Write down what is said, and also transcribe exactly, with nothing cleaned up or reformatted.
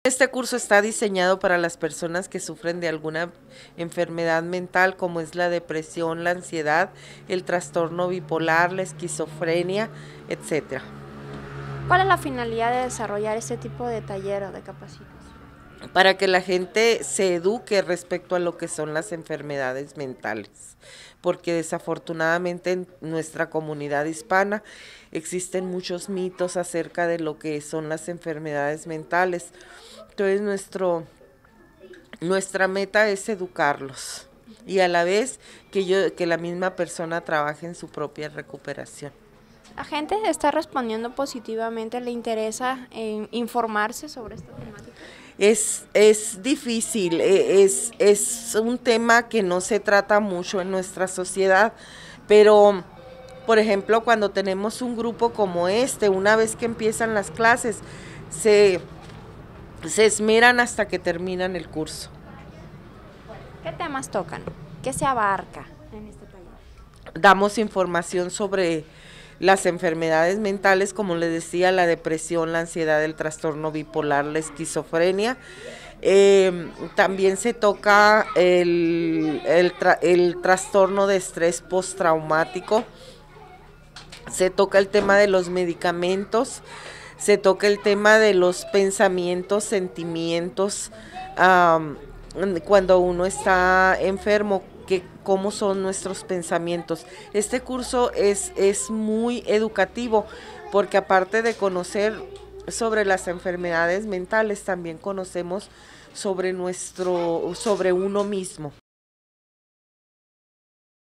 Este curso está diseñado para las personas que sufren de alguna enfermedad mental, como es la depresión, la ansiedad, el trastorno bipolar, la esquizofrenia, etcétera. ¿Cuál es la finalidad de desarrollar este tipo de taller o de capacitación? Para que la gente se eduque respecto a lo que son las enfermedades mentales, porque desafortunadamente en nuestra comunidad hispana existen muchos mitos acerca de lo que son las enfermedades mentales. Entonces nuestro, nuestra meta es educarlos y a la vez que, yo, que la misma persona trabaje en su propia recuperación. ¿La gente está respondiendo positivamente? ¿Le interesa eh, informarse sobre esta temática? Es, es difícil, es, es un tema que no se trata mucho en nuestra sociedad, pero por ejemplo cuando tenemos un grupo como este, una vez que empiezan las clases, se, se esmeran hasta que terminan el curso. ¿Qué temas tocan? ¿Qué se abarca en este taller? Damos información sobre las enfermedades mentales, como les decía, la depresión, la ansiedad, el trastorno bipolar, la esquizofrenia. Eh, también se toca el, el, tra el trastorno de estrés postraumático, se toca el tema de los medicamentos, se toca el tema de los pensamientos, sentimientos, um, cuando uno está enfermo, que cómo son nuestros pensamientos. Este curso es, es muy educativo porque aparte de conocer sobre las enfermedades mentales, también conocemos sobre nuestro, sobre uno mismo.